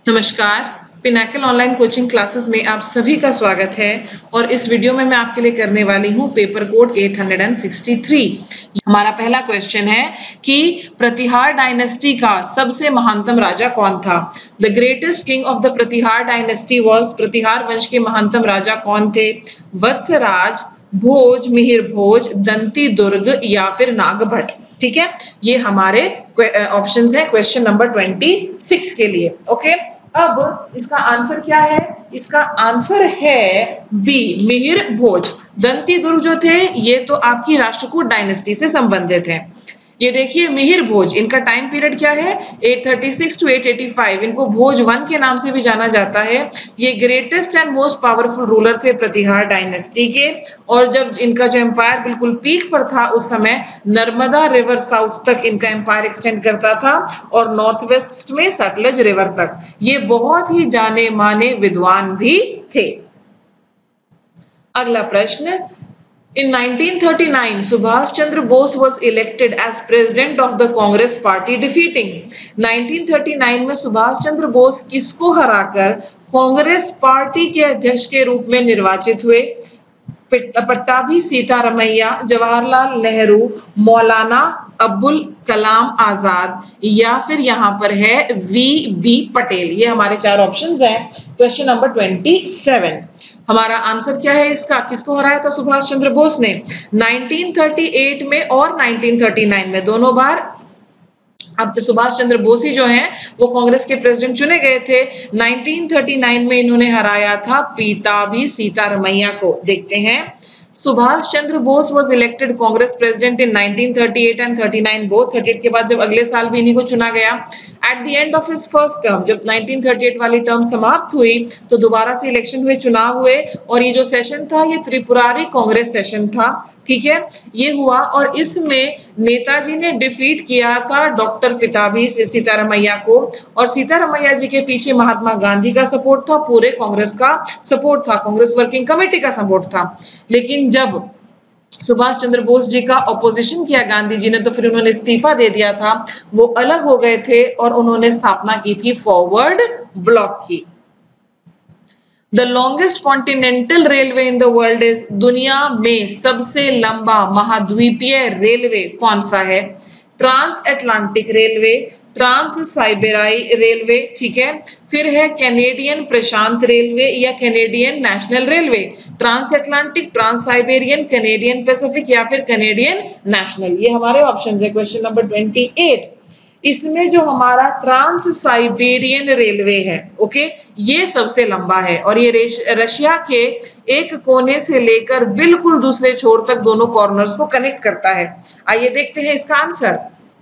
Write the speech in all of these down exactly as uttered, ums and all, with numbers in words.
नमस्कार, Pinnacle online coaching classes में आप सभी का स्वागत है और इस वीडियो में मैं आपके लिए करने वाली हूँ पेपर कोड आठ सौ तिरसठ। हमारा पहला क्वेश्चन है कि प्रतिहार डायनेस्टी का सबसे महानतम राजा कौन था। The greatest king of the Pratihara dynasty was, Pratihara वंश के महानतम राजा कौन थे? वत्सराज, भोज, मिहिर भोज, दंती दुर्ग या फिर नागभट्ट। ठीक है, ये हमारे ऑप्शंस है क्वेश्चन नंबर छब्बीस के लिए। ओके, अब इसका आंसर क्या है? इसका आंसर है बी, मिहिर भोज। दंती दुर्ग जो थे ये तो आपकी राष्ट्रकूट डायनेस्टी से संबंधित है। ये देखिए मिहिर भोज, इनका टाइम पीरियड क्या है? आठ सौ छत्तीस टू आठ सौ पचासी। इनको भोज वन के नाम से भी जाना जाता है। ये greatest and most powerful ruler थे प्रतिहार डायनेस्टी के। और जब इनका जो एम्पायर बिल्कुल पीक पर था उस समय नर्मदा रिवर साउथ तक इनका एम्पायर एक्सटेंड करता था और नॉर्थ वेस्ट में सतलज रिवर तक। ये बहुत ही जाने माने विद्वान भी थे। अगला प्रश्न, In nineteen thirty-nine, Subhash Chandra Bose was elected as president of the Congress Party, defeating nineteen thirty-nine में सुभाष चंद्र बोस किसको हराकर कांग्रेस पार्टी के अध्यक्ष के रूप में निर्वाचित हुए? पट्टाभी सीतारमैया, जवाहरलाल नेहरू, मौलाना अब्दुल कलाम आजाद या फिर यहाँ पर है वी बी पटेल। ये हमारे चार ऑप्शंस हैं क्वेश्चन नंबर सत्ताईस। हमारा आंसर क्या है इसका? किसको हराया था सुभाष चंद्र बोस ने? नाइनटीन थर्टी एट में और नाइनटीन थर्टी नाइन में दोनों बार अब सुभाष चंद्र बोस ही जो हैं वो कांग्रेस के प्रेसिडेंट चुने गए थे। नाइनटीन थर्टी नाइन में इन्होंने हराया था पीताभी सीतारमैया को। देखते हैं, Subhash Chandra Bose was elected Congress president in nineteen thirty eight and thirty nine both. Thirty eight के बाद जब अगले साल भी इन्हीं को चुना गया। At the end of his first term, जब नाइनटीन थर्टी एट वाली टर्म समाप्त हुई तो दोबारा से इलेक्शन हुए, चुनाव हुए और ये जो सेशन था ये त्रिपुरारी कांग्रेस सेशन था। ठीक है, ये हुआ और इसमें नेताजी ने डिफीट किया था डॉक्टर पिताभी सीतारमैया को और सीतारमैया जी के पीछे महात्मा गांधी का सपोर्ट था, पूरे कांग्रेस का सपोर्ट था, कांग्रेस वर्किंग कमेटी का सपोर्ट था। लेकिन जब सुभाष चंद्र बोस जी का ऑपोजिशन किया गांधी जी ने तो फिर उन्होंने इस्तीफा दे दिया था, वो अलग हो गए थे और उन्होंने स्थापना की थी फॉरवर्ड ब्लॉक की। The longest continental railway in the world is, दुनिया में सबसे लंबा महाद्वीपीय रेलवे कौन सा है? ट्रांस अटलांटिक रेलवे, ट्रांस साइबेरियाई रेलवे, ठीक है, फिर है कैनेडियन प्रशांत रेलवे या Canadian National Railway. Trans Atlantic, trans Siberian, Canadian Pacific या फिर कैनेडियन नेशनल। ये हमारे ऑप्शंस है क्वेश्चन नंबर अट्ठाईस। इसमें जो हमारा ट्रांस साइबेरियन रेलवे है, ओके, ये सबसे लंबा है और ये रशिया के एक कोने से लेकर बिल्कुल दूसरे छोर तक दोनों कॉर्नर्स को कनेक्ट करता है। आइए देखते हैं इसका आंसर।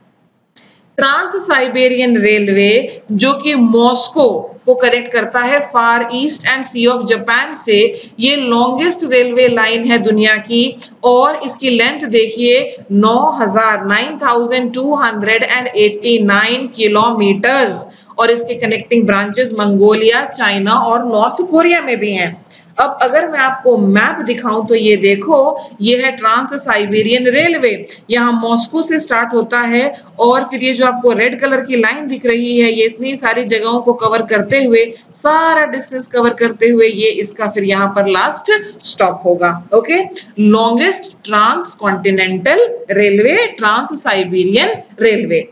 ट्रांस साइबेरियन रेलवे जो कि मॉस्को को कनेक्ट करता है far east and sea of Japan से, ये लॉन्गेस्ट रेलवे लाइन है दुनिया की और इसकी लेंथ देखिए नौ हजार nine thousand two hundred eighty nine kilometres और इसके कनेक्टिंग ब्रांचेस मंगोलिया, चाइना और नॉर्थ कोरिया में भी हैं। अब अगर मैं आपको मैप दिखाऊं तो ये देखो, ये है ट्रांस साइबेरियन रेलवे। यहाँ मॉस्को से स्टार्ट होता है और फिर ये जो आपको रेड कलर की लाइन दिख रही है ये इतनी सारी जगहों को कवर करते हुए, सारा डिस्टेंस कवर करते हुए ये इसका फिर यहाँ पर लास्ट स्टॉप होगा। Okay, longest trans continental railway, trans Siberian railway.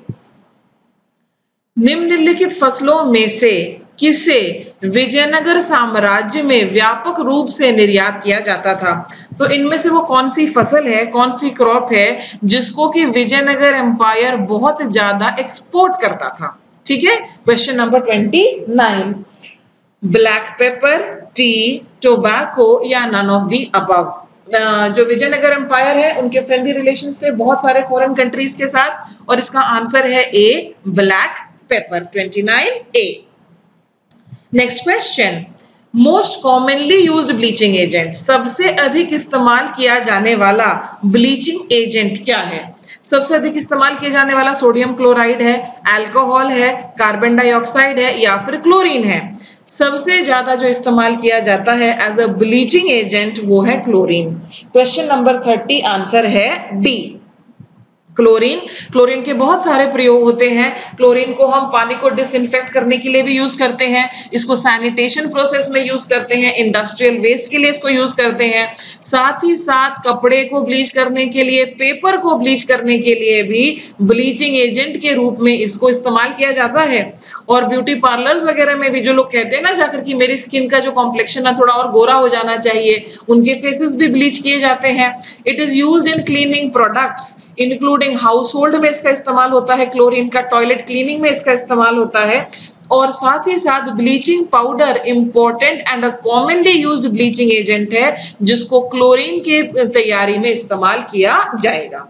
निम्नलिखित फसलों में से किसे विजयनगर साम्राज्य में व्यापक रूप से निर्यात किया जाता था? तो इनमें से वो कौन सी फसल है, कौन सी क्रॉप है जिसको कि विजयनगर एम्पायर बहुत ज्यादा एक्सपोर्ट करता था? ठीक है, क्वेश्चन नंबर उनतीस। ब्लैक पेपर, टी, टोबैको या नन ऑफ दी अबव। जो विजयनगर एम्पायर है उनके फ्रेंडली रिलेशंस थे बहुत सारे फॉरेन कंट्रीज के साथ और इसका आंसर है ए, ब्लैक पेपर, उनतीस A. Next question, most commonly used bleaching agent, सबसे अधिक इस्तेमाल किया जाने वाला ब्लीचिंग एजेंट क्या है? सबसे अधिक इस्तेमाल किया जाने वाला सोडियम क्लोराइड है, अल्कोहल है, कार्बन डाइऑक्साइड है या फिर क्लोरीन है? सबसे ज्यादा जो इस्तेमाल किया जाता है एज अ ब्लीचिंग एजेंट वो है क्लोरीन। क्वेश्चन नंबर तीस, आंसर है डी। क्लोरीन, क्लोरीन के बहुत सारे प्रयोग होते हैं। क्लोरीन को हम पानी को डिसइंफेक्ट करने के लिए भी यूज करते हैं, इसको सैनिटेशन प्रोसेस में यूज करते हैं, इंडस्ट्रियल वेस्ट के लिए इसको यूज करते हैं। साथ ही साथ कपड़े को ब्लीच करने के लिए, पेपर को ब्लीच करने के लिए भी ब्लीचिंग एजेंट के रूप में इसको इस्तेमाल किया जाता है। और ब्यूटी पार्लर्स वगैरह में भी जो लोग कहते हैं ना जाकर कि मेरी स्किन का जो कॉम्प्लेक्शन है थोड़ा और गोरा हो जाना चाहिए, उनके फेसेस भी ब्लीच किए जाते हैं। It is used in cleaning products including household में इसका इस्तेमाल होता है, क्लोरीन का टॉयलेट क्लीनिंग में इसका इस्तेमाल होता है। और साथ ही साथ bleaching powder important and a commonly used bleaching agent है जिसको क्लोरीन की तैयारी में इस्तेमाल किया जाएगा।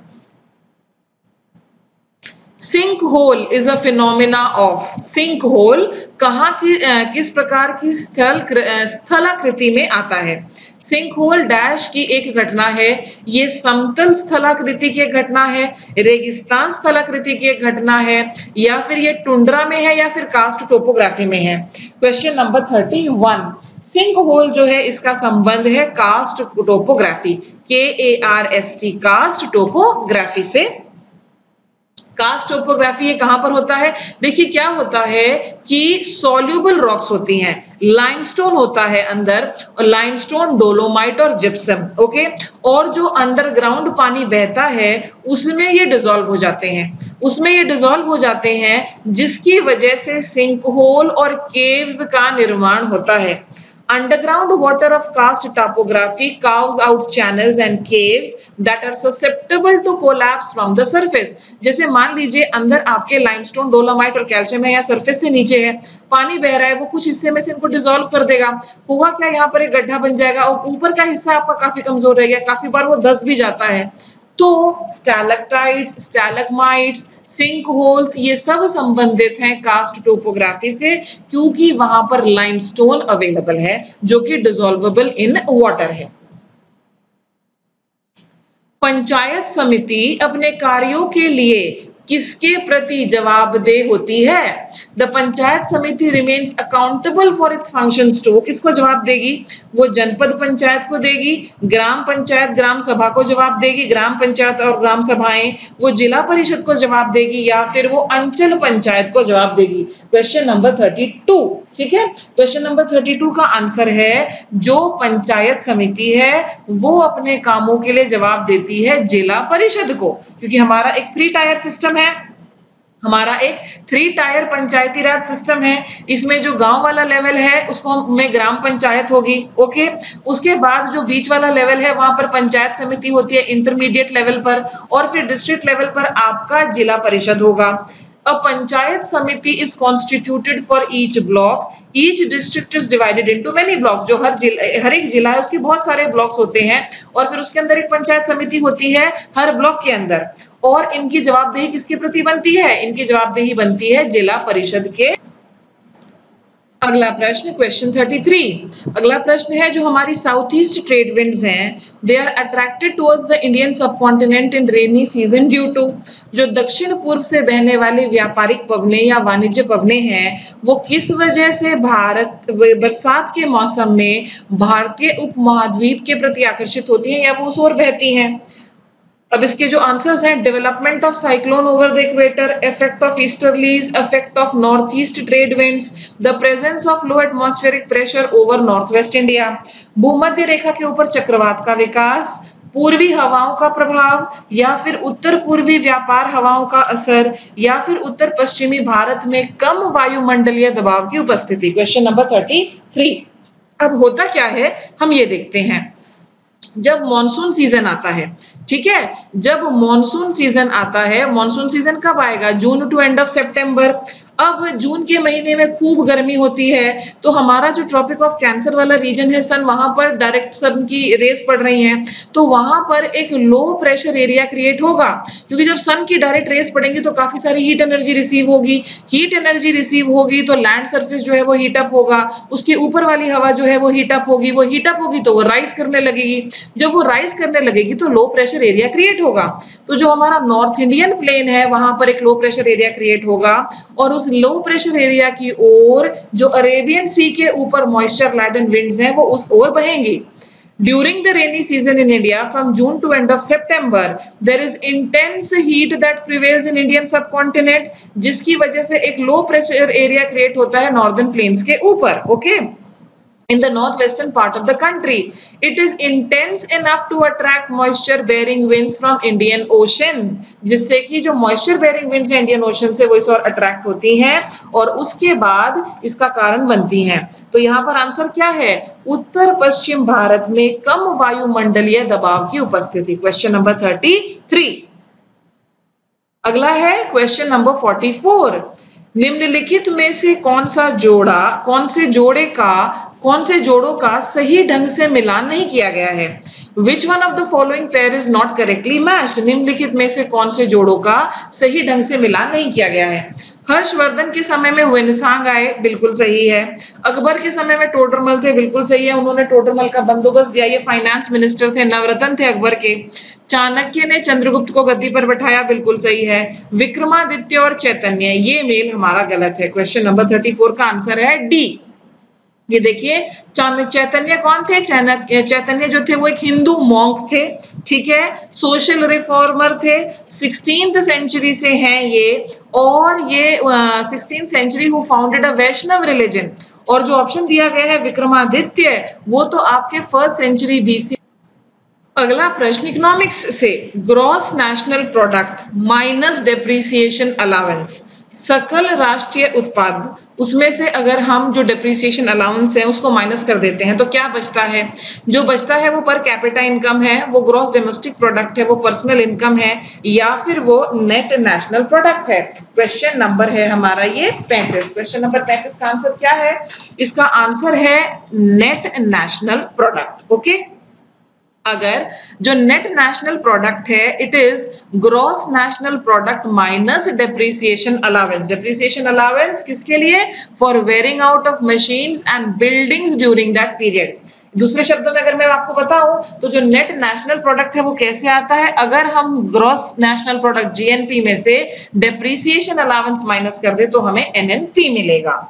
Sinkhole is a phenomena of, sinkhole कहाँ की किस प्रकार की स्थल स्थलाकृति में आता है। सिंक होल डैश की एक घटना है, ये समतल स्थलाकृति की एक घटना है, रेगिस्तान स्थलाकृति की एक घटना है, या फिर ये टुंड्रा में है या फिर कास्ट टोपोग्राफी में है। Question number thirty one, sinkhole जो है इसका संबंध है karst topography, K A R S T, karst topography से। कास्ट टोपोग्राफी ये कहां पर होता है, देखिए क्या होता है कि सॉल्यूबल रॉक्स होती हैं, लाइमस्टोन होता है अंदर, और लाइमस्टोन, डोलोमाइट और जिप्सम, ओके, और जो अंडरग्राउंड पानी बहता है उसमें ये डिसॉल्व हो जाते हैं, उसमें ये डिसॉल्व हो जाते हैं जिसकी वजह से सिंक होल और केव्स का निर्माण होता है। Underground water of karst topography carves out channels and caves that are susceptible to collapse from the surface। जैसे मान लीजिए अंदर आपके लाइमस्टोन, डोलोमाइट और कैल्शियम है या सरफेस से नीचे है, पानी बह रहा है, वो कुछ हिस्से में से इनको डिसॉल्व कर देगा, होगा क्या, यहाँ पर एक गड्ढा बन जाएगा और ऊपर का हिस्सा आपका काफी कमजोर रहेगा, काफी बार वो धंस भी जाता है। तो स्टैलेक्टाइट्स, स्टैलेग्माइट्स, सिंक होल्स ये सब संबंधित हैं कास्ट टोपोग्राफी से, क्योंकि वहां पर लाइमस्टोन अवेलेबल है जो कि डिसॉल्वेबल इन वाटर है। पंचायत समिति अपने कार्यों के लिए किसके प्रति जवाबदेह होती है। The panchayat samiti remains accountable for its functions to, किसको जवाब देगी, वो जनपद पंचायत को देगी, ग्राम पंचायत ग्राम सभा को जवाब देगी, ग्राम पंचायत और ग्राम सभाएं वो जिला परिषद को जवाब देगी, या फिर वो अंचल पंचायत को जवाब देगी। क्वेश्चन नंबर थर्टी टू, ठीक है, क्वेश्चन नंबर थर्टी टू का आंसर है जो पंचायत समिति है वो अपने कामों के लिए जवाब देती है जिला परिषद को, क्योंकि हमारा एक थ्री टायर सिस्टम है, हमारा एक three tier panchayati raj system है। इसमें जो गांव वाला लेवल है उसको में ग्राम पंचायत होगी, ओके, उसके बाद जो बीच वाला लेवल है वहां पर पंचायत समिति होती है इंटरमीडिएट लेवल पर, और फिर डिस्ट्रिक्ट लेवल पर आपका जिला परिषद होगा। A panchayat samiti is constituted for each block. Each district is divided into many blocks. जो हर जिला, हर एक जिला है उसके बहुत सारे ब्लॉक्स होते हैं, और फिर उसके अंदर एक पंचायत समिति होती है हर ब्लॉक के अंदर, और इनकी जवाबदेही किसके प्रति बनती है, इनकी जवाबदेही बनती है जिला परिषद के। अगला प्रश्न क्वेश्चन थर्टी थ्री, अगला प्रश्न है जो हमारी साउथ ईस्ट ट्रेड विंड्स हैं, they are attracted towards the Indian subcontinent in rainy season due to, जो दक्षिण पूर्व से बहने वाली व्यापारिक पवने या वाणिज्य पवने हैं वो किस वजह से भारत बरसात के मौसम में भारतीय उपमहाद्वीप के प्रति आकर्षित होती हैं या वो उस ओर बहती हैं। अब इसके जो आंसर्स हैं, development of cyclone over the equator, effect of easterlies, effect of north east trade winds, the presence of low atmospheric pressure over north west India, भूमध्य रेखा के ऊपर चक्रवात का विकास, पूर्वी हवाओं का प्रभाव, या फिर उत्तर पूर्वी व्यापार हवाओं का असर, या फिर उत्तर पश्चिमी भारत में कम वायुमंडलीय दबाव की उपस्थिति। Question number thirty three. अब होता क्या है हम ये देखते हैं, जब मॉनसून सीजन आता है, ठीक है, जब मॉनसून सीजन आता है, मॉनसून सीजन कब आएगा, जून टू एंड ऑफ सितंबर। अब जून के महीने में खूब गर्मी होती है, तो हमारा जो ट्रॉपिक ऑफ कैंसर वाला रीजन है सन, वहां पर डायरेक्ट सन की रेस पड़ रही हैं, तो वहां पर एक लो प्रेशर एरिया क्रिएट होगा, क्योंकि जब सन की डायरेक्ट रेस पड़ेंगी तो काफी सारी हीट एनर्जी रिसीव होगी, हीट एनर्जी रिसीव होगी तो लैंड सरफेस जो है वो हीट अप होगा, उसके ऊपर वाली हवा जो है वो हीट अप होगी, वो हीट अप होगी तो वो राइज करने लगेगी, जब वो राइज करने लगेगी तो लो प्रेशर एरिया क्रिएट होगा। तो जो हमारा नॉर्थ इंडियन प्लेन है वहां पर एक लो प्रेशर एरिया क्रिएट होगा, और उस लो प्रेशर एरिया की ओर जो अरेबियन सी के ऊपर मॉइस्चर लैडन विंड्स हैं वो उस ओर बहेंगी। During the rainy season in India, from June to end of September, there is intense heat that prevails in Indian subcontinent, जिसकी वजह से एक लो प्रेशर एरिया क्रिएट होता है नॉर्दर्न प्लेन्स के ऊपर. Okay, in the northwestern part of the country. It is intense enough to attract moisture bearing winds from Indian Ocean, जिससे कि जो moisture bearing winds है Indian Ocean से वो इस और अट्रैक्ट होती हैं और उसके बाद इसका कारण बनती हैं. तो यहाँ पर आंसर क्या है? उत्तर पश्चिम भारत में कम वायुमंडलीय दबाव की उपस्थिति. Question number thirty three. अगला है क्वेश्चन नंबर फोर्टी फोर. निम्नलिखित में से कौन सा जोड़ा कौन से जोड़े का कौन से जोड़ों का सही ढंग से मिलान नहीं किया गया है? Which one of the following pair is not correctly matched? निम्नलिखित में से कौन से जोड़ों का सही ढंग से मिलान नहीं किया गया है? हर्षवर्धन के समय में वेनसांग आए, बिल्कुल सही है. अकबर के समय में टोडरमल थे, बिल्कुल सही है, उन्होंने टोडरमल का बंदोबस्त दिया, ये फाइनेंस मिनिस्टर थे. नवरत्न थे अकबर के. चाणक्य ने चंद्रगुप्त को गद्दी पर बैठाया, बिल्कुल सही है. विक्रमादित्य और चैतन्य, ये मेल हमारा गलत है. क्वेश्चन नंबर थर्टी फोर का आंसर है डी. ये देखिए, चैतन्य कौन थे? चैतन्य जो थे वो एक हिंदू मॉन्क थे, ठीक है, सोशल रिफॉर्मर थे, सिक्सटीन्थ सेंचुरी से हैं ये, और ये sixteenth century who founded a Vaishnava religion. और जो ऑप्शन दिया गया है विक्रमादित्य, वो तो आपके फर्स्ट सेंचुरी बीसी. अगला प्रश्न इकोनॉमिक्स से. Gross national product minus depreciation allowance, सकल राष्ट्रीय उत्पाद, उसमें से अगर हम जो डेप्रिसिएशन अलाउंस है उसको माइनस कर देते हैं तो क्या बचता है? जो बचता है वो पर कैपिटा इनकम है, वो ग्रॉस डोमेस्टिक प्रोडक्ट है, वो पर्सनल इनकम है, या फिर वो नेट नेशनल प्रोडक्ट है. क्वेश्चन नंबर है हमारा ये पैंतीस. क्वेश्चन नंबर पैंतीस का आंसर क्या है? इसका आंसर है नेट नेशनल प्रोडक्ट. ओके, अगर जो नेट नेशनल प्रोडक्ट है it is gross national product minus depreciation allowance. Depreciation allowance किसके लिए? For wearing out of machines and buildings during that period. दूसरे शब्दों में अगर मैं आपको बताऊं तो जो नेट नेशनल प्रोडक्ट है वो कैसे आता है? अगर हम ग्रॉस नेशनल प्रोडक्ट जीएनपी में से डेप्रिसिएशन अलाउंस माइनस कर दे तो हमें एनएनपी मिलेगा.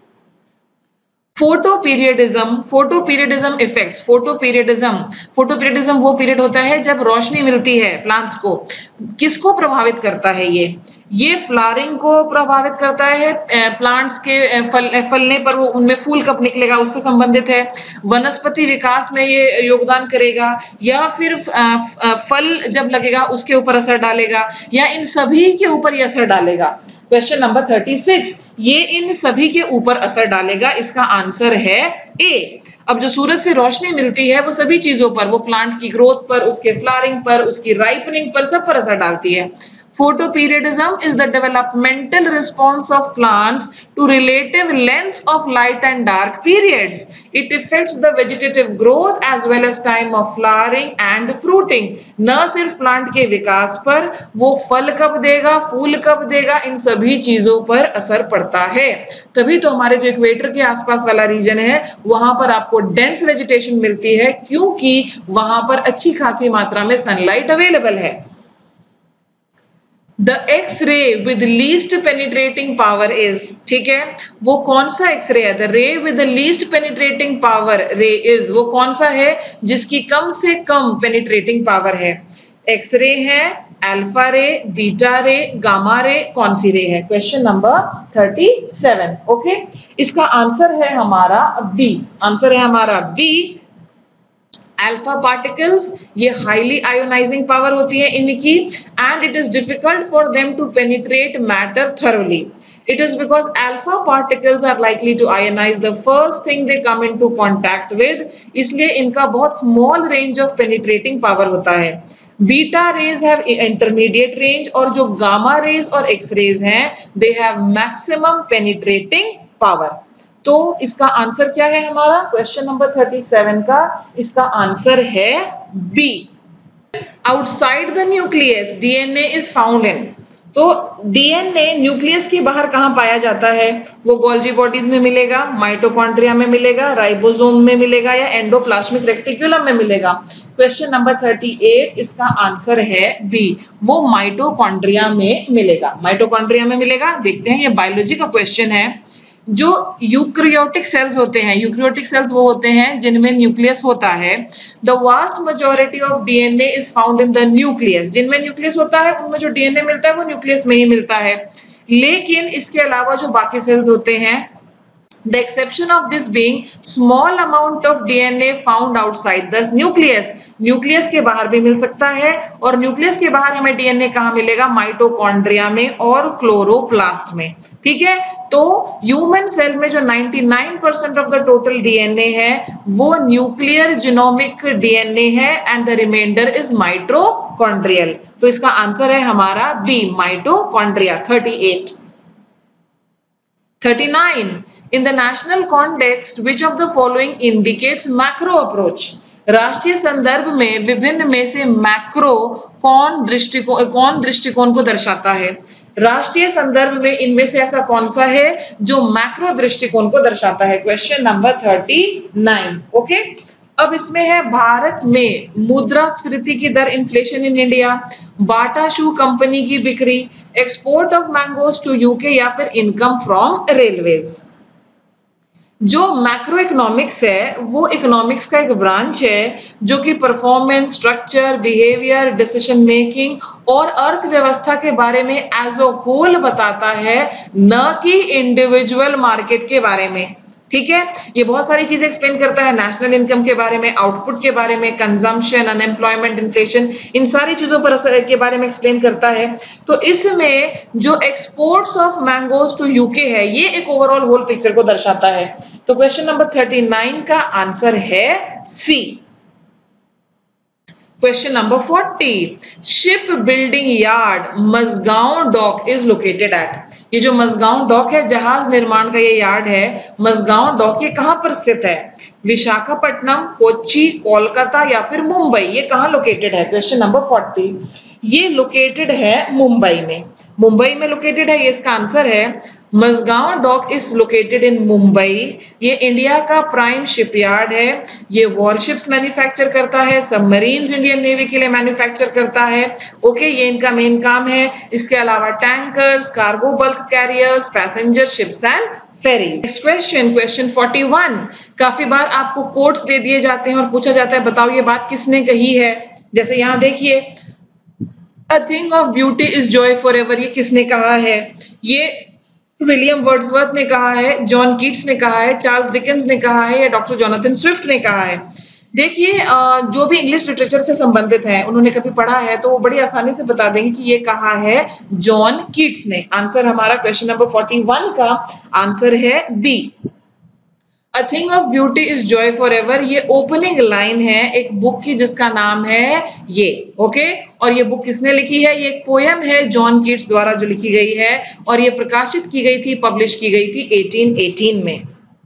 Photoperiodism, photoperiodism effects. Photoperiodism photoperiodism वो पीरियड होता है जब रोशनी मिलती है प्लांट्स को. किसको प्रभावित करता है ये? ये फ्लावरिंग को प्रभावित करता है. प्लांट्स के फल फलने पर वो उनमें फूल कब निकलेगा उससे संबंधित है. वनस्पति विकास में ये योगदान करेगा, या फिर फल जब लगेगा उसके ऊपर असर डालेगा, या इन सभी के ऊपर ये असर डालेगा. Question number thirty six. ये इन सभी के ऊपर असर डालेगा. इसका आंसर है ए. अब जो सूरज से रोशनी मिलती है वो सभी चीजों पर, वो प्लांट की ग्रोथ पर, उसके फ्लावरिंग पर, उसकी राइपनिंग पर, सब पर असर डालती है. Photoperiodism is the developmental response of plants to relative lengths of light and dark periods. It affects the vegetative growth as well as time of flowering and fruiting. न सिर्फ प्लांट के विकास पर, वो फल कब देगा, फूल कब देगा, इन सभी चीजों पर असर पड़ता है. तभी तो हमारे जो इक्वेटर के आसपास वाला रीजन है वहां पर आपको डेंस वेजिटेशन मिलती है, क्योंकि वहां पर अच्छी खासी मात्रा में सनलाइट अवेलेबल है. The X-ray with least penetrating power is, ठीक है, वो कौन सा एक्सरे है? The ray with the least penetrating power ray is, वो कौन सा है जिसकी कम से कम पेनिट्रेटिंग पावर है? एक्सरे है, alpha ray, beta ray, gamma ray, कौन सी रे है? Question number thirty seven. Okay, इसका आंसर है हमारा बी. आंसर है हमारा बी. अल्फा पार्टिकल्स, ये हाईली आयोनाइजिंग पावर होती है इनकी, and it is difficult for them to penetrate matter thoroughly. It is because alpha particles are likely to ionize the first thing they come into contact with, इसलिए इनका बहुत small range of penetrating power होता है. Beta rays have intermediate range, और जो gamma rays और X rays हैं they have maximum penetrating power. तो इसका आंसर क्या है हमारा? क्वेश्चन नंबर थर्टी सेवन का इसका आंसर है B. Outside the nucleus DNA is found in. तो डीएनए न्यूक्लियस के बाहर कहां पाया जाता है? वो गोल्जी बॉडीज में मिलेगा, माइटोकॉन्ड्रिया में मिलेगा, राइबोसोम में मिलेगा, या एंडोप्लाज्मिक रेटिकुलम में मिलेगा. क्वेश्चन नंबर थर्टी एट, इसका आंसर है बी. वो माइटोकॉन्ड्रिया में मिलेगा. माइटोकॉन्ड्रिया में मिलेगा. देखते हैं, ये बायोलॉजी का क्वेश्चन है. जो यूक्रियोटिक सेल्स होते हैं, यूक्रियोटिक सेल्स वो होते हैं जिनमें न्यूक्लियस होता है। The vast majority of DNA is found in the nucleus, जिनमें न्यूक्लियस होता है उनमें जो डीएनए मिलता है वो न्यूक्लियस में ही मिलता है। लेकिन इसके अलावा जो बाकी सेल्स होते हैं, the exception of this being small amount of D N A found outside the nucleus, nucleus के बाहर भी मिल सकता है, और न्यूक्लियस के बाहर हमें डीएनए कहाँ मिलेगा, माइटोकॉन्ड्रिया में और क्लोरोप्लास्ट में। ठीक है, तो ह्यूमन सेल में जो निन्यानवे percent of the total DNA है वो न्यूक्लियर जीनोमिक डीएनए है and the reminder is mitochondrial. तो इसका आंसर है हमारा बी, माइटोकॉन्ड्रिया। अड़तीस thirty-nine. In the national context, which of the following indicates macro approach? राष्ट्रीय संदर्भ में विभिन्न में से मैक्रो कौन दृष्टिकोण कौन दृष्टिकोण को दर्शाता है? राष्ट्रीय संदर्भ में इनमें से ऐसा कौन सा है जो मैक्रो दृष्टिकोण को दर्शाता है? क्वेश्चन नंबर उनतालीस। ओके, अब इसमें है भारत में मुद्रास्फीति की दर, inflation in India, Bata shoe company की बिक्री, export of mangoes to UK या फिर इनकम फ्रॉम रेलवेज। जो मैक्रो इकोनॉमिक्स है वो इकोनॉमिक्स का एक ब्रांच है जो कि performance, structure, behaviour, decision making और अर्थव्यवस्था के बारे में एज अ होल बताता है, न कि इंडिविजुअल मार्केट के बारे में। ठीक है, ये बहुत सारी चीजें एक्सप्लेन करता है, नेशनल इनकम के बारे में, आउटपुट के बारे में, कंजम्पशन, अनएम्प्लॉयमेंट, इन्फ्लेशन, इन सारी चीजों पर के बारे में एक्सप्लेन करता है। तो इसमें जो exports of mangoes to UK है ये एक ओवरऑल होल पिक्चर को दर्शाता है। तो क्वेश्चन नंबर उनतालीस का आंसर है C. Question number forty. Ship building yard Mazagon dock is located at. ये जो मजगांव डॉक है, जहाज निर्माण का ये यार्ड है, मजगांव डॉक, ये कहां पर स्थित है? विशाखापट्टनम, कोच्चि, कोलकाता या फिर मुंबई? ये कहां लोकेटेड है? Question number forty. ये लोकेटेड है मुंबई में। मुंबई में लोकेटेड है, ये इसका आंसर है। Mazagon dock is located in Mumbai. ये इंडिया का प्राइम शिपयार्ड है। ये वॉरशिप्स मैन्युफैक्चर करता है, सबमरीन्स इंडियन नेवी के लिए मैन्युफैक्चर करता है। ओके, ये इनका मेन काम है। इसके अलावा tankers, cargo bulk carriers, passenger ships and ferries. Next question, question इकतालीस। काफी बार आपको कोट्स दे दिए जाते हैं और पूछा जाता है बताओ ये बात किसने कही है। जैसे यहाँ देखिए, a thing of beauty is joy forever, ये किसने कहा है? ये विलियम वर्ड्सवर्थ ने कहा है, जॉन कीट्स ने कहा है, चार्ल्स डिकेंस ने कहा है या डॉक्टर जोनाथन स्विफ्ट ने कहा है? देखिए, जो भी इंग्लिश लिटरेचर से संबंधित है, उन्होंने कभी पढ़ा है तो वो बड़ी आसानी से बता देंगे कि ये कहा है जॉन कीट्स ने। आंसर हमारा क्वेश्चन नंबर इकतालीस का आंसर है B. A thing of beauty is joy forever, ये ओपनिंग लाइन है एक बुक की जिसका नाम है ये। ओके, और ये बुक किसने लिखी है? ये एक पोयम है जॉन कीट्स द्वारा जो लिखी गई है और ये प्रकाशित की गई थी, पब्लिश की गई थी अठारह सौ अठारह में।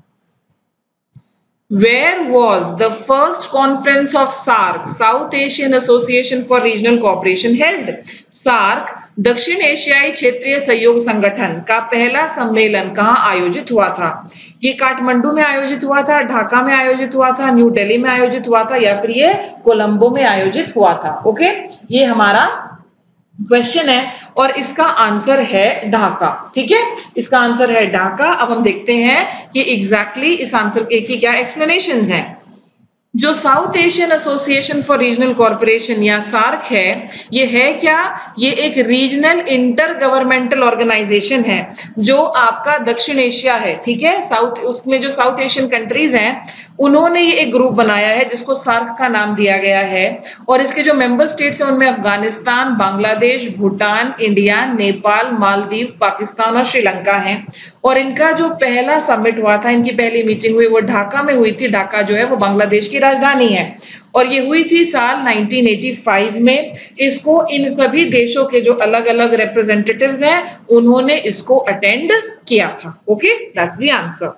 Where was the first conference of SAARC, South Asian Association for Regional Cooperation held? SAARC, दक्षिण एशियाई क्षेत्रीय सहयोग संगठन का पहला सम्मेलन कहाँ आयोजित हुआ था? ये काठमांडू में आयोजित हुआ था, ढाका में आयोजित हुआ था, न्यू दिल्ली में आयोजित हुआ था या फिर ये कोलंबो में आयोजित हुआ था? ओके, ये हमारा क्वेश्चन है और इसका आंसर है ढाका। ठीक है, इसका आंसर है ढाका। अब हम देखते हैं कि एग्जैक्टली exactly इस आंसर के की क्या एक्सप्लेनेशंस हैं। जो South Asian association for regional corporation या सार्क है, ये है क्या? ये एक रीजनल इंटर गवर्नमेंटल ऑर्गेनाइजेशन है जो आपका दक्षिण एशिया है। ठीक है, साउथ उसमें जो साउथ एशियन कंट्रीज हैं उन्होंने ये एक ग्रुप बनाया है जिसको सार्क का नाम दिया गया है और इसके जो मेंबर स्टेट्स हैं उनमें अफगानिस्तान, बांग्लादेश, भूटान, इंडिया, नेपाल, मालदीव, पाकिस्तान और श्रीलंका हैं। और इनका जो पहला समिट हुआ था, इनकी पहली मीटिंग हुई वो ढाका में हुई थी। ढाका जो है वो बांग्लादेश की राजधानी है और ये हुई थी साल उन्नीस सौ पचासी में। इसको इन सभी देशों के जो अलग अलग रिप्रेजेंटेटिव्स हैं उन्होंने इसको अटेंड किया था। Okay, that's the answer.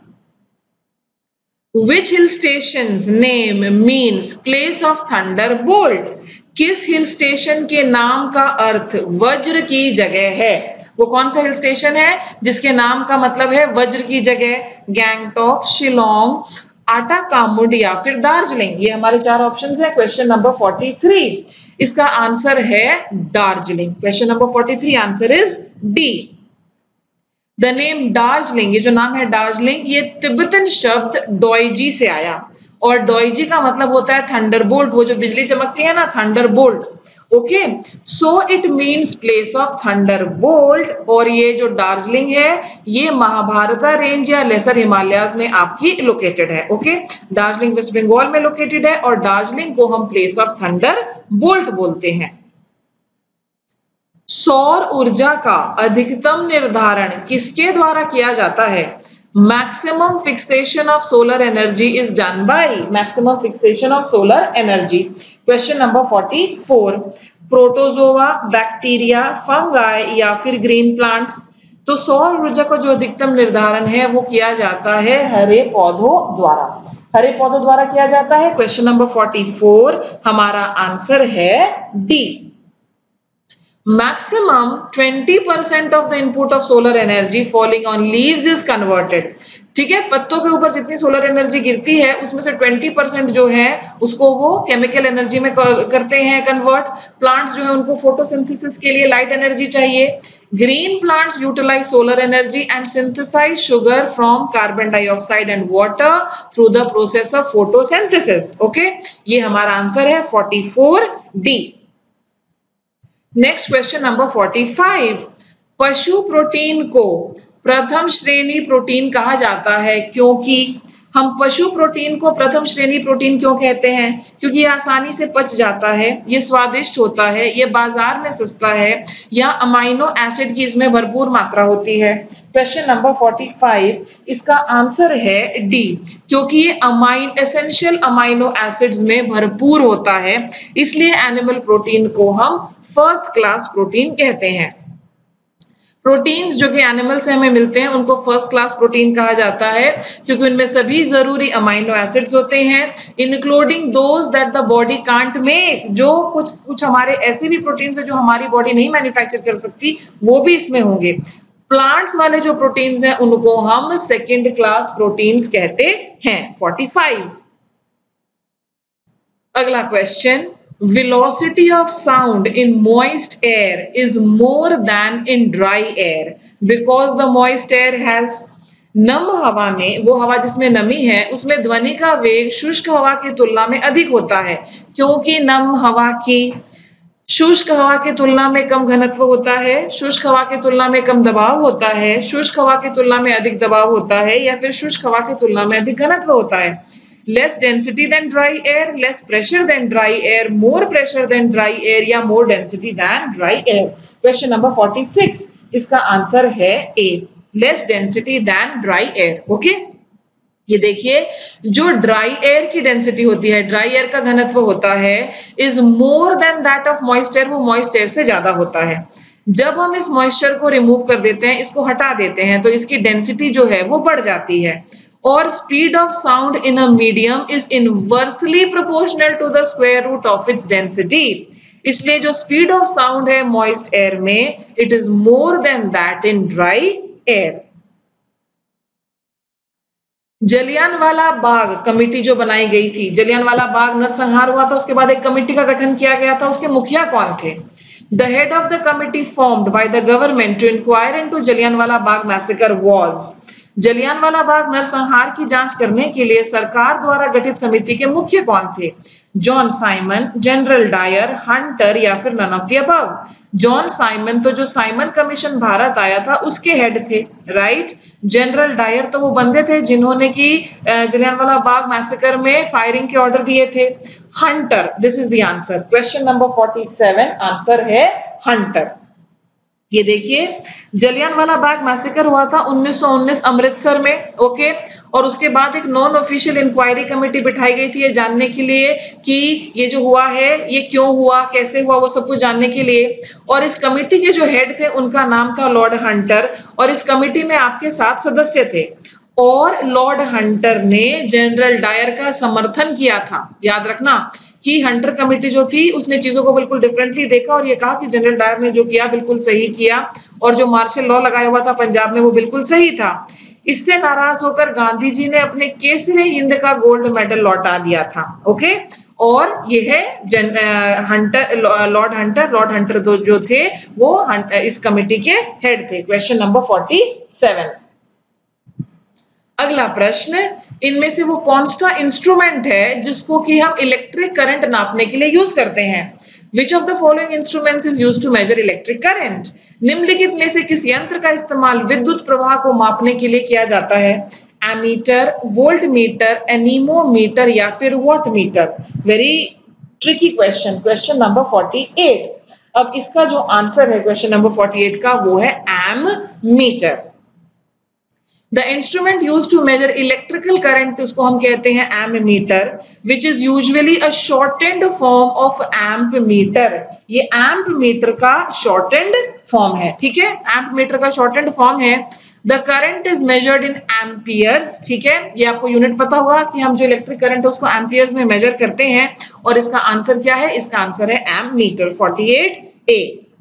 Which hill station's name means place of thunderbolt? किस हिल स्टेशन के नाम का अर्थ वज्र की जगह है? वो कौन सा हिल स्टेशन है जिसके नाम का मतलब है वज्र की जगह? गैंगटॉक, शिलोंग, आटाकामुड या फिर दार्जिलिंग? ये हमारे चार ऑप्शंस हैं। क्वेश्चन नंबर तैंतालीस, इसका आंसर है दार्जिलिंग। क्वेश्चन नंबर तैंतालीस, answer is D. The name Darjeeling, ये जो नाम है दार्जिलिंग, ये तिब्बतन शब्द डोइजी से आया, और डोइजी का मतलब होता है थंडरबोल्ट, वो जो बिजली चमकती है ना, thunderbolt. Okay, so it means place of thunderbolt. और ये जो दार्जिलिंग है ये महाभारता रेंज या लेसर हिमालयाज में आपकी लोकेटेड है। ओके, दार्जिलिंग वेस्ट बंगाल में लोकेटेड है और दार्जिलिंग को हम प्लेस ऑफ थंडरबोल्ट बोलते हैं। सौर ऊर्जा का अधिकतम निर्धारण किसके द्वारा किया जाता है? Maximum fixation of solar energy is done by, maximum fixation of solar energy. Question number forty four, protozoa, bacteria, fungi या फिर ग्रीन प्लांट्स? तो सौर ऊर्जा का जो अधिकतम निर्धारण है वो किया जाता है हरे पौधों द्वारा, हरे पौधों द्वारा किया जाता है। क्वेश्चन नंबर फोर्टी फोर, हमारा आंसर है D. Maximum twenty percent of the input of solar energy falling on leaves is converted। ठीक है, पत्तों के ऊपर जितनी सोलर एनर्जी गिरती है उसमें से ट्वेंटी परसेंट जो है उसको वो केमिकल एनर्जी में करते हैं कन्वर्ट। प्लांट्स जो है उनको फोटोसिंथेसिस के लिए लाइट एनर्जी चाहिए। Green plants utilise solar energy and synthesise sugar from carbon dioxide and water through the process of photosynthesis. Okay, ये हमारा आंसर है forty four D. Next question number forty five, पशु protein को प्रथम श्रेणी protein कहा जाता है क्योंकि? हम पशु प्रोटीन को प्रथम श्रेणी प्रोटीन क्यों कहते हैं? क्योंकि ये आसानी से पच जाता है, ये स्वादिष्ट होता है, ये बाजार में सस्ता है, या अमाइनो एसिड की इसमें भरपूर मात्रा होती है। क्वेश्चन नंबर फोर्टी फाइव, इसका आंसर है डी, क्योंकि ये अमाइन एसेंशियल अमाइनो एसिड्स में भरपूर होता है, इसलिए एनिमल प्रोटीन को हम फर्स्ट क्लास प्रोटीन कहते हैं। प्रोटीन्स जो कि एनिमल से हमें मिलते हैं उनको फर्स्ट क्लास प्रोटीन कहा जाता है क्योंकि उनमें सभी जरूरी अमाइनो एसिड्स होते हैं, including those that the body can't make. जो कुछ कुछ हमारे ऐसे भी प्रोटीन्स है जो हमारी बॉडी नहीं मैन्युफैक्चर कर सकती, वो भी इसमें होंगे। प्लांट्स वाले जो प्रोटीन्स हैं उनको हम सेकेंड क्लास प्रोटीन्स कहते हैं। फोर्टी फाइव, अगला question, velocity of sound in moist air is more than in dry air because the moist air has, नम हवा में, वो हवा जिसमें नमी है उसमें ध्वनि का वेग शुष्क हवा की तुलना में अधिक होता है क्योंकि नम हवा की शुष्क हवा की तुलना में कम घनत्व होता है, शुष्क हवा की तुलना में कम दबाव होता है, शुष्क हवा की तुलना में अधिक दबाव होता है, या फिर शुष्क हवा की तुलना में अधिक घनत्व होता है। less density than dry air, less pressure than dry air, more pressure than dry air, या more density than dry air। Question number forty six, इसका आंसर है A, less density than dry air। Okay, ये देखिए जो dry air की density होती है, dry air का घनत्व होता है is more than that of moist air, वो मॉइस्ट एयर से ज्यादा होता है। जब हम इस मॉइस्चर को रिमूव कर देते हैं, इसको हटा देते हैं, तो इसकी डेंसिटी जो है वो बढ़ जाती है। और speed of sound in a medium is inversely proportional to the square root of its density. इसलिए जो स्पीड ऑफ साउंड है मॉइस्ट एयर में, it is more than that in dry air. Jallianwala Bagh committee जो बनाई गई थी, जलियांवाला बाग नरसंहार हुआ था, उसके बाद एक कमेटी का गठन किया गया था, उसके मुखिया कौन थे? The head of the committee formed by the government to inquire into Jallianwala Bagh massacre was, Jallianwala Bagh नरसंहार की जांच करने के लिए सरकार द्वारा गठित समिति के मुख्य कौन थे? John Simon, General Dyer, Hunter, या फिर none of the above. John Simon, तो जो साइमन कमीशन भारत आया था उसके हेड थे, राइट। जनरल डायर तो वो बंदे थे जिन्होंने की जलियांवाला बाग मैसेकर में फायरिंग के ऑर्डर दिए थे। Hunter, this is the answer. Question number forty seven, answer है हंटर। ये देखिए जलियांवाला बाग मैसेकर हुआ था उन्नीस सौ उन्नीस अमृतसर में, ओके। और उसके बाद एक नॉन ऑफिशियल इंक्वायरी कमेटी बिठाई गई थी ये जानने के लिए कि ये जो हुआ है ये क्यों हुआ, कैसे हुआ, वो सब कुछ जानने के लिए। और इस कमेटी के जो हेड थे उनका नाम था लॉर्ड हंटर, और इस कमेटी में आपके सात सदस्य थे। और लॉर्ड हंटर ने जनरल डायर का समर्थन किया था। याद रखना कि हंटर कमेटी जो थी उसने चीजों को बिल्कुल डिफरेंटली देखा और ये कहा कि जनरल डायर ने जो किया बिल्कुल सही किया, और जो मार्शल लॉ लगाया हुआ था पंजाब में वो बिल्कुल सही था। इससे नाराज होकर गांधी जी ने अपने केसरी हिंद का गोल्ड मेडल लौटा दिया था। ओके, और यह John Hunter Lord Hunter Lord Hunter दो जो थे वो इस कमेटी के हेड थे। Question number forty seven. अगला प्रश्न, इनमें से वो कौन सा इंस्ट्रूमेंट है जिसको कि हम इलेक्ट्रिक करंट नापने के लिए यूज करते हैं? Which of the following instruments is used to measure electric current? निम्नलिखित में से किस यंत्र का इस्तेमाल विद्युत प्रवाह को मापने के लिए किया जाता है? एमीटर, वोल्ट मीटर, एनीमोमीटर या फिर watt meter? Very tricky question, question number forty eight. अब इसका जो आंसर है क्वेश्चन नंबर फोर्टी एट का वो है ammeter. The instrument used to measure electrical current इसको हम कहते हैं ammeter, which is usually a shortened form of ammeter। ये ammeter का shortened form है, ठीक है, ammeter का shortened form है। The current is measured in amperes, ठीक है, ये आपको यूनिट पता होगा कि हम जो इलेक्ट्रिक करंट है उसको एम्पियर्स में मेजर करते हैं। और इसका आंसर क्या है? इसका आंसर है ammeter, forty eight A.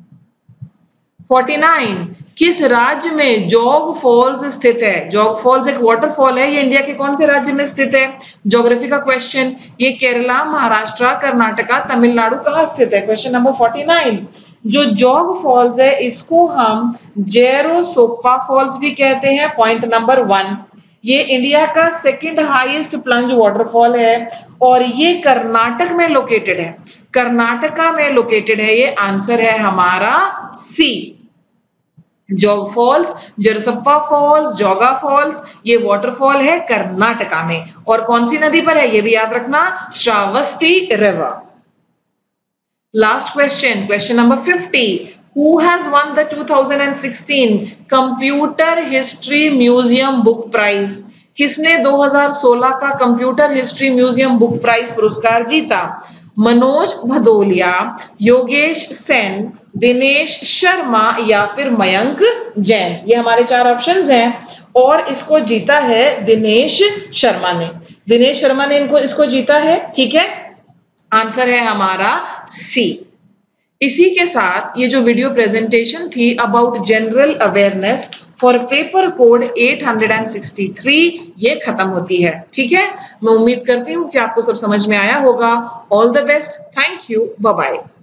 Forty nine, किस राज्य में जॉग फॉल्स स्थित है? जॉग फॉल्स एक वाटरफॉल है, ये इंडिया के कौन से राज्य में स्थित है? ज्योग्राफी का क्वेश्चन। ये केरला, महाराष्ट्र, कर्नाटका, तमिलनाडु कहाँ स्थित है? Question number forty nine. जो जॉग फॉल्स है इसको हम जेरोसोप्पा फॉल्स भी कहते हैं। पॉइंट नंबर वन, ये इंडिया का सेकंड हाईएस्ट प्लंज वाटरफॉल है और ये कर्नाटक में लोकेटेड है, कर्नाटका में लोकेटेड है। ये आंसर है हमारा C. Jog Falls, Gersoppa Falls, Joga Falls, ये वाटरफॉल है कर्नाटका में। और कौन सी नदी पर है ये भी याद रखना, Shravasti river. Last question, question number fifty. Who has won the two thousand sixteen computer history museum book prize? किसने दो हज़ार सोलह का computer history museum book prize पुरस्कार जीता? मनोज भदौलिया, योगेश सेन, दिनेश शर्मा या फिर मयंक जैन? ये हमारे चार ऑप्शंस हैं और इसको जीता है दिनेश शर्मा ने। दिनेश शर्मा ने इनको इसको जीता है, ठीक है, आंसर है हमारा सी। इसी के साथ ये जो वीडियो प्रेजेंटेशन थी about general awareness for paper code eight sixty three ये खत्म होती है, ठीक है। मैं उम्मीद करती हूँ कि आपको सब समझ में आया होगा। All the best, thank you, bye bye.